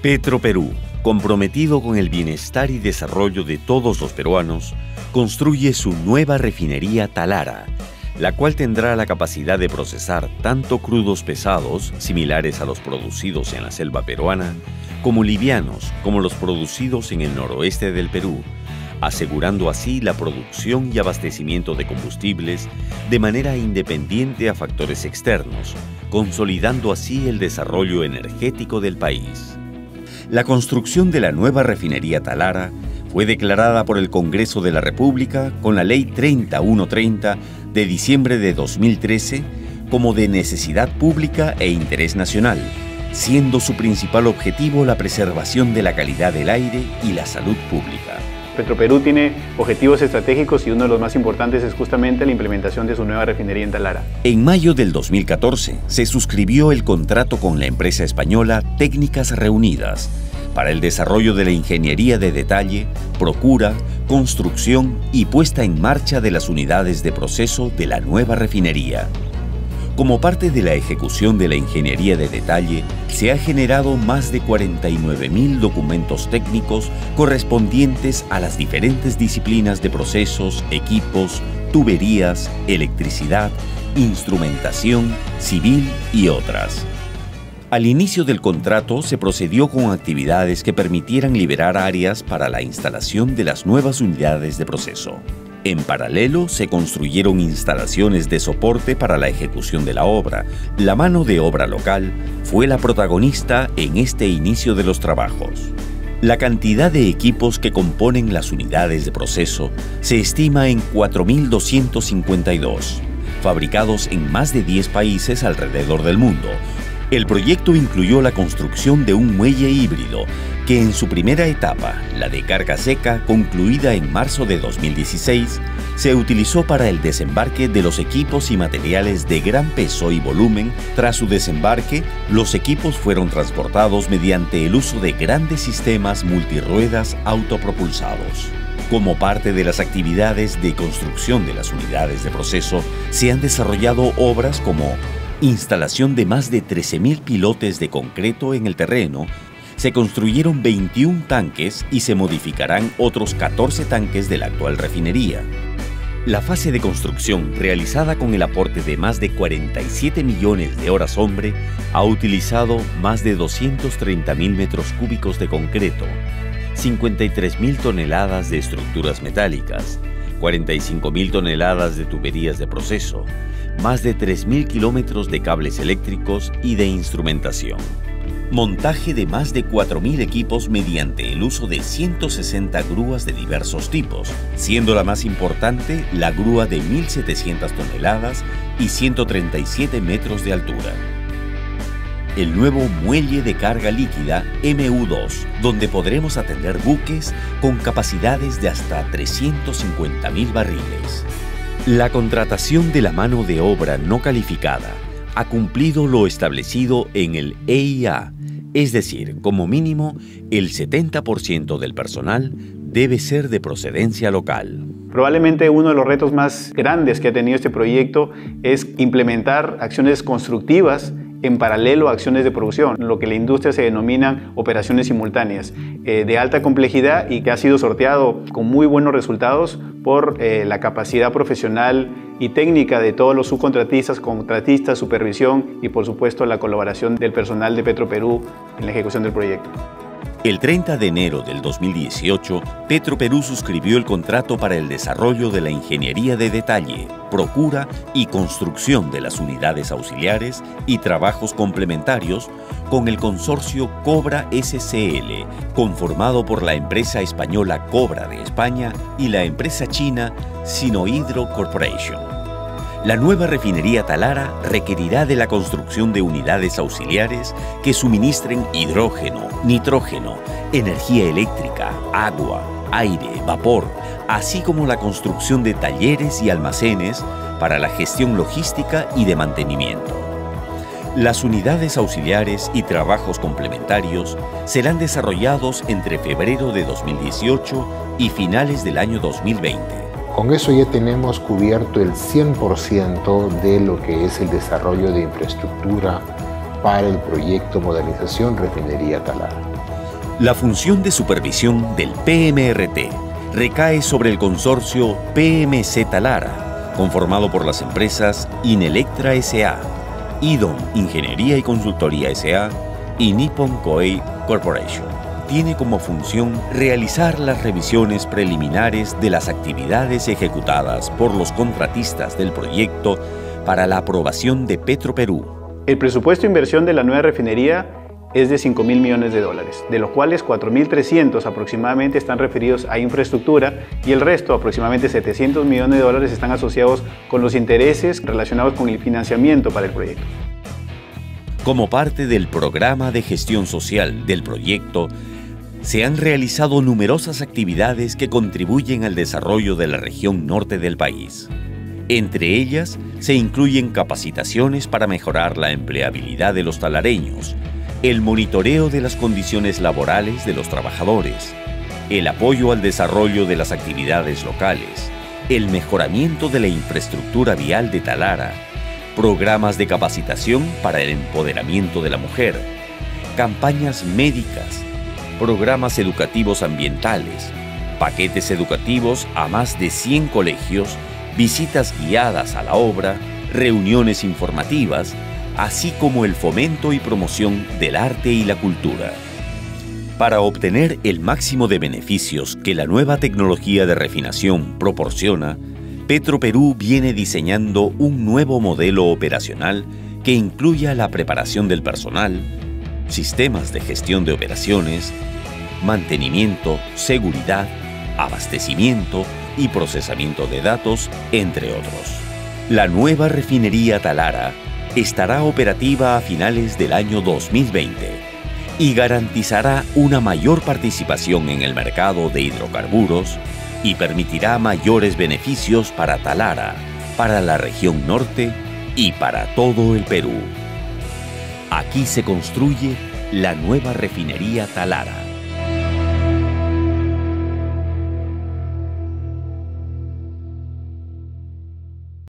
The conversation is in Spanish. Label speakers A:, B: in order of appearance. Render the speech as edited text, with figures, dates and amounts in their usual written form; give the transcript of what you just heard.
A: Petroperú, comprometido con el bienestar y desarrollo de todos los peruanos, construye su nueva refinería Talara, la cual tendrá la capacidad de procesar tanto crudos pesados, similares a los producidos en la selva peruana, como livianos, como los producidos en el noroeste del Perú, asegurando así la producción y abastecimiento de combustibles de manera independiente a factores externos, consolidando así el desarrollo energético del país. La construcción de la nueva refinería Talara fue declarada por el Congreso de la República con la Ley 30130 de diciembre de 2013 como de necesidad pública e interés nacional, siendo su principal objetivo la preservación de la calidad del aire y la salud pública.
B: Petroperú tiene objetivos estratégicos y uno de los más importantes es justamente la implementación de su nueva refinería en Talara.
A: En mayo del 2014 se suscribió el contrato con la empresa española Técnicas Reunidas para el desarrollo de la ingeniería de detalle, procura, construcción y puesta en marcha de las unidades de proceso de la nueva refinería. Como parte de la ejecución de la ingeniería de detalle, se ha generado más de 49.000 documentos técnicos correspondientes a las diferentes disciplinas de procesos, equipos, tuberías, electricidad, instrumentación, civil y otras. Al inicio del contrato se procedió con actividades que permitieran liberar áreas para la instalación de las nuevas unidades de proceso. En paralelo, se construyeron instalaciones de soporte para la ejecución de la obra. La mano de obra local fue la protagonista en este inicio de los trabajos. La cantidad de equipos que componen las unidades de proceso se estima en 4.252, fabricados en más de 10 países alrededor del mundo. El proyecto incluyó la construcción de un muelle híbrido que en su primera etapa, la de carga seca, concluida en marzo de 2016, se utilizó para el desembarque de los equipos y materiales de gran peso y volumen. Tras su desembarque, los equipos fueron transportados mediante el uso de grandes sistemas multirruedas autopropulsados. Como parte de las actividades de construcción de las unidades de proceso, se han desarrollado obras como instalación de más de 13.000 pilotes de concreto en el terreno, se construyeron 21 tanques y se modificarán otros 14 tanques de la actual refinería. La fase de construcción, realizada con el aporte de más de 47 millones de horas hombre, ha utilizado más de 230.000 metros cúbicos de concreto, 53.000 toneladas de estructuras metálicas, 45.000 toneladas de tuberías de proceso, más de 3.000 kilómetros de cables eléctricos y de instrumentación. Montaje de más de 4.000 equipos mediante el uso de 160 grúas de diversos tipos, siendo la más importante la grúa de 1.700 toneladas y 137 metros de altura. El nuevo muelle de carga líquida MU2, donde podremos atender buques con capacidades de hasta 350.000 barriles. La contratación de la mano de obra no calificada ha cumplido lo establecido en el EIA, es decir, como mínimo, el 70% del personal debe ser de procedencia local.
B: Probablemente uno de los retos más grandes que ha tenido este proyecto es implementar acciones constructivas en paralelo a acciones de producción, lo que en la industria se denominan operaciones simultáneas, de alta complejidad y que ha sido sorteado con muy buenos resultados por la capacidad profesional y técnica de todos los subcontratistas, contratistas, supervisión y por supuesto la colaboración del personal de Petroperú en la ejecución del proyecto.
A: El 30 de enero del 2018, Petroperú suscribió el contrato para el desarrollo de la ingeniería de detalle, procura y construcción de las unidades auxiliares y trabajos complementarios con el consorcio Cobra SCL, conformado por la empresa española Cobra de España y la empresa china Sinohydro Corporation. La nueva refinería Talara requerirá de la construcción de unidades auxiliares que suministren hidrógeno, nitrógeno, energía eléctrica, agua, aire, vapor, así como la construcción de talleres y almacenes para la gestión logística y de mantenimiento. Las unidades auxiliares y trabajos complementarios serán desarrollados entre febrero de 2018 y finales del año 2020.
C: Con eso ya tenemos cubierto el 100% de lo que es el desarrollo de infraestructura para el proyecto Modernización Refinería Talara.
A: La función de supervisión del PMRT recae sobre el consorcio PMC Talara, conformado por las empresas Inelectra S.A., IDOM Ingeniería y Consultoría S.A. y Nippon Koei Corporation. Tiene como función realizar las revisiones preliminares de las actividades ejecutadas por los contratistas del proyecto para la aprobación de Petroperú.
B: El presupuesto de inversión de la nueva refinería es de $5.000 millones, de los cuales 4.300 aproximadamente están referidos a infraestructura y el resto, aproximadamente $700 millones, están asociados con los intereses relacionados con el financiamiento para el proyecto.
A: Como parte del programa de gestión social del proyecto, se han realizado numerosas actividades que contribuyen al desarrollo de la región norte del país. Entre ellas, se incluyen capacitaciones para mejorar la empleabilidad de los talareños, el monitoreo de las condiciones laborales de los trabajadores, el apoyo al desarrollo de las actividades locales, el mejoramiento de la infraestructura vial de Talara, programas de capacitación para el empoderamiento de la mujer, campañas médicas, programas educativos ambientales, paquetes educativos a más de 100 colegios, visitas guiadas a la obra, reuniones informativas, así como el fomento y promoción del arte y la cultura. Para obtener el máximo de beneficios que la nueva tecnología de refinación proporciona, Petroperú viene diseñando un nuevo modelo operacional que incluya la preparación del personal, sistemas de gestión de operaciones, mantenimiento, seguridad, abastecimiento y procesamiento de datos, entre otros. La nueva refinería Talara estará operativa a finales del año 2020 y garantizará una mayor participación en el mercado de hidrocarburos y permitirá mayores beneficios para Talara, para la región norte y para todo el Perú. Aquí se construye la nueva refinería Talara.